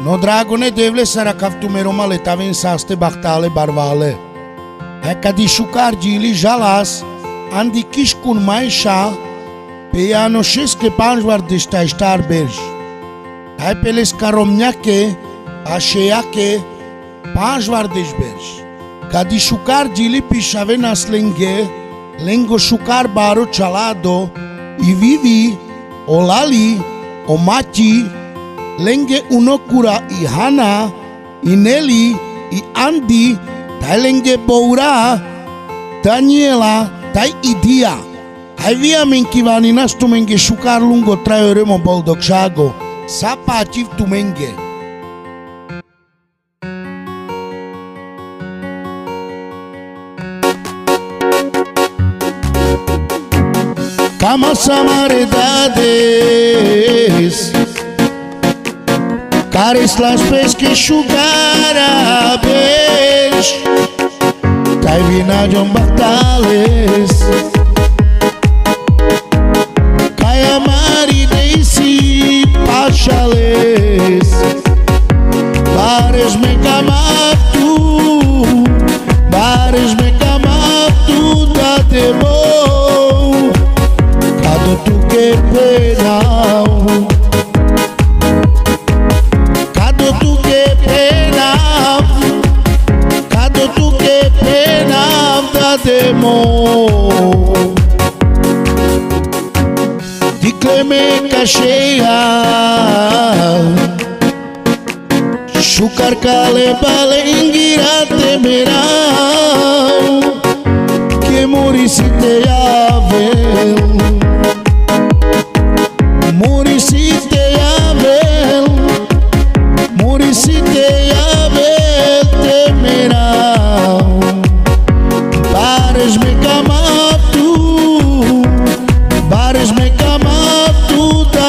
No dragone devle sarakav tu meromale taven saste bachtale barvale. Hai cadi șucar gili jalas, andi kishkun maisha, pe ea noșesque panjvar de ștar berj. Hai peles caromniache, așeiache, panjvar de berj. Cadi șucar gili pishavena slenge, lengo șucar baro chalado, i vivi, o lali, o mati, lenge unokura i Hana, i Nelly, i Andy, tai lenge Boura, Daniela, tai Idia. Hai via menkivani nas tu menge șucar lungo traioremo boldogșago, sapa ativ tu menge. Cama samaredades, cares las pesque șugara beș, tai vina John Bartales, cai amari deisi pașales, bares me camatu, bares me camatu da te bou, cado tu que penau. Demo Dicleme cașeia Șucar cale bale inghira temerau Che morisite avel Morisite avel Morisite avel temerau Bares me camatu, bares me camatu da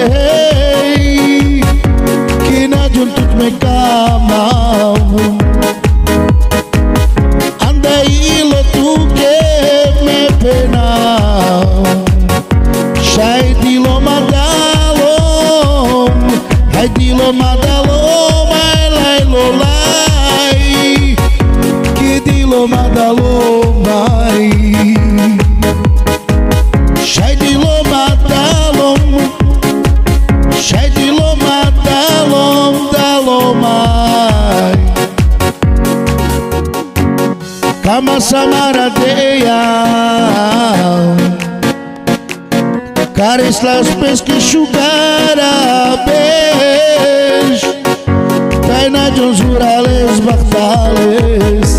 dei, que na juntut me camau. Anda ilo tu que me penau, shai dilo madalom, hai dilo madalom, ai lai lo lai, que dilo madalom. Shai di loma dalom, shai di loma dalom dalomai. Kama samaradeia, cares las pesque șugara beș, tai na John Zurales Bartales.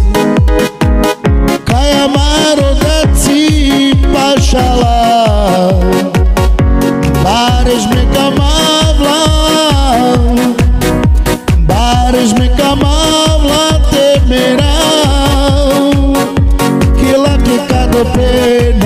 Bares me camavlan, bares me camavlan temerau, que la que cada pena.